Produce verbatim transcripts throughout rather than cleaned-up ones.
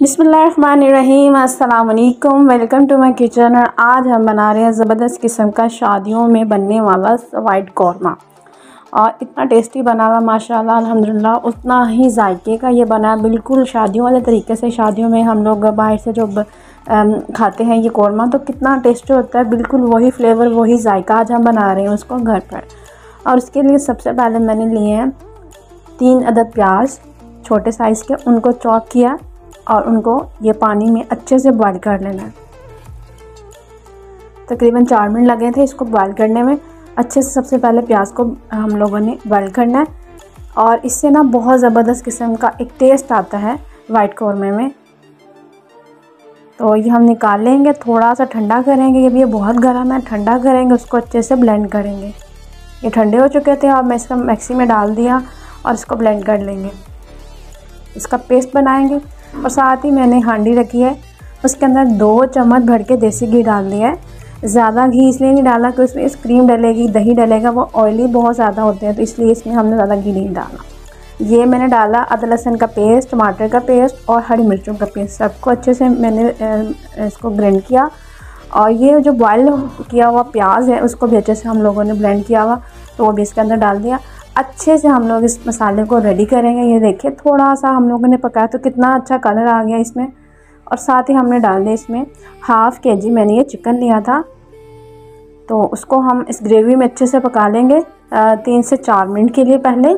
बिस्मिल्लाहिर्रहमानिर्रहीम, अस्सलाम वालेकुम, वेलकम टू माय किचन। और आज हम बना रहे हैं ज़बरदस्त किस्म का शादियों में बनने वाला वाइट कौरमा। और इतना टेस्टी बना हुआ माशाल्लाह अल्हम्दुलिल्लाह, उतना ही जायके का ये बना, बिल्कुल शादियों वाले तरीके से। शादियों में हम लोग बाहर से जो खाते हैं ये कौरमा, तो कितना टेस्टी होता है, बिल्कुल वही फ्लेवर वही जायका आज हम बना रहे हैं उसको घर पर। और उसके लिए सबसे पहले मैंने लिए हैं तीन अदद प्याज छोटे साइज़ के, उनको चॉप किया और उनको ये पानी में अच्छे से बॉईल कर लेना है। तकरीबन चार मिनट लगे थे इसको बॉईल करने में। अच्छे से सबसे पहले प्याज को हम लोगों ने बॉईल करना है, और इससे ना बहुत ज़बरदस्त किस्म का एक टेस्ट आता है वाइट कौरमे में। तो ये हम निकाल लेंगे, थोड़ा सा ठंडा करेंगे, ये बहुत गर्म है, ठंडा करेंगे उसको, अच्छे से ब्लेंड करेंगे। ये ठंडे हो चुके थे और मैं इसका मिक्सी में डाल दिया और इसको ब्लेंड कर लेंगे, इसका पेस्ट बनाएंगे। और साथ ही मैंने हांडी रखी है, उसके अंदर दो चम्मच भर के देसी घी डाल दिया है। ज़्यादा घी इसलिए नहीं डाला कि उसमें क्रीम डलेगी, दही डलेगा, वो ऑयली बहुत ज़्यादा होते हैं, तो इसलिए इसमें हमने ज़्यादा घी नहीं डाला। ये मैंने डाला अदरक लहसुन का पेस्ट, टमाटर का पेस्ट और हरी मिर्चों का पेस्ट, सबको अच्छे से मैंने इसको ग्राइंड किया। और ये जो बॉयल किया हुआ प्याज है उसको भी अच्छे से हम लोगों ने ब्लेंड किया हुआ, तो वो भी इसके अंदर डाल दिया। अच्छे से हम लोग इस मसाले को रेडी करेंगे। ये देखिए थोड़ा सा हम लोगों ने पकाया तो कितना अच्छा कलर आ गया इसमें। और साथ ही हमने डाल दिया इसमें हाफ़ के जी मैंने ये चिकन लिया था, तो उसको हम इस ग्रेवी में अच्छे से पका लेंगे तीन से चार मिनट के लिए पहले।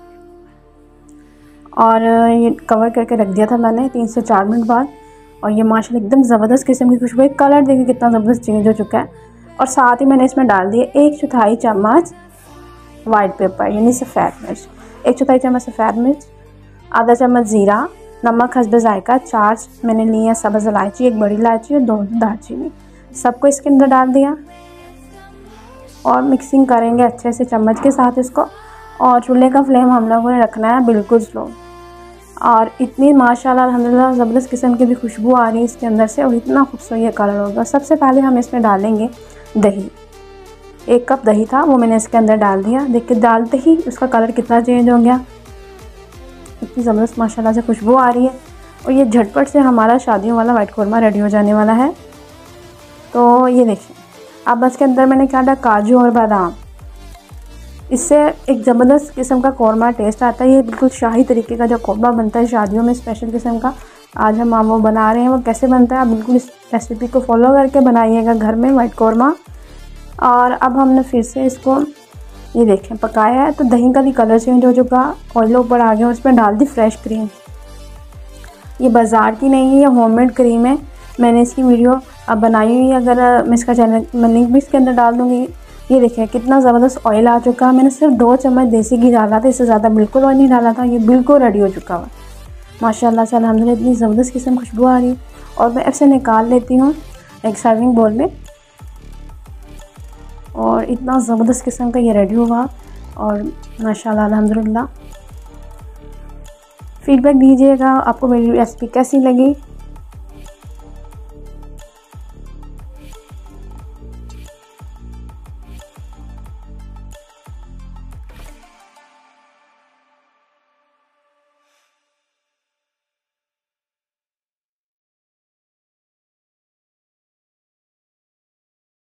और ये कवर करके रख दिया था मैंने तीन से चार मिनट बाद। और ये माशाल्लाह एकदम ज़बरदस्त किस्म की खुशबू, कलर देखिए कितना ज़बरदस्त चेंज हो चुका है। और साथ ही मैंने इसमें डाल दिए एक चौथाई चम्मच वाइट पेपर यानी सफ़ेद मिर्च, एक चौथाई चम्मच सफ़ेद मिर्च, आधा चम्मच ज़ीरा, नमक हस्ब जायका, चार मैंने लिए हैं सब्ज़ इलायची, एक बड़ी इलायची और दो दालचीनी, सबको इसके अंदर डाल दिया। और मिक्सिंग करेंगे अच्छे से चम्मच के साथ इसको। और चूल्हे का फ्लेम हम लोगों ने रखना है बिल्कुल स्लो। और इतनी माशाल्लाह अल्हम्दुलिल्लाह ज़बरदस्त किस्म की भी खुशबू आ रही है इसके अंदर से, और इतना खूबसूरत कलर होगा। सबसे पहले हम इसमें डालेंगे दही, एक कप दही था वो मैंने इसके अंदर डाल दिया। देखिए डालते ही उसका कलर कितना चेंज हो गया, इतनी ज़बरदस्त माशाल्लाह से खुशबू आ रही है। और ये झटपट से हमारा शादियों वाला वाइट कौरमा रेडी हो जाने वाला है। तो ये देखिए अब इसके अंदर मैंने क्या डाला, काजू और बादाम, इससे एक ज़बरदस्त किस्म का कौरमा टेस्ट आता है। ये बिल्कुल शाही तरीके का जो कौरमा बनता है शादियों में स्पेशल किस्म का, आज हम वो बना रहे हैं। वो कैसे बनता है आप बिल्कुल इस रेसिपी को फॉलो करके बनाइएगा घर में वाइट कौरमा। और अब हमने फिर से इसको ये देखें पकाया है, तो दही का भी कलर चेंज हो चुका, ऑयल ऊपर आ गया। उसमें डाल दी फ्रेश क्रीम, ये बाज़ार की नहीं है, ये होममेड क्रीम है। मैंने इसकी वीडियो अब बनाई हुई है, अगर मैं इसका चैनल मैं लिंक भी इसके अंदर डाल दूँगी। ये देखिए कितना ज़बरदस्त ऑयल आ चुका है। मैंने सिर्फ दो चम्मच देसी घी डाला था, इससे ज़्यादा बिल्कुल ऑयल नहीं डाला था। ये बिल्कुल रेडी हो चुका हुआ माशाल्लाह से अल्हम्दुलिल्लाह, इतनी ज़बरदस्त किस्म खुशबू आ रही है। और मैं ऐसे निकाल लेती हूँ एक सर्विंग बोल में, और इतना ज़बरदस्त किस्म का ये रेडी हुआ। और माशाल्लाह अल्हम्दुलिल्लाह, फीडबैक दीजिएगा आपको मेरी रेसिपी कैसी लगी।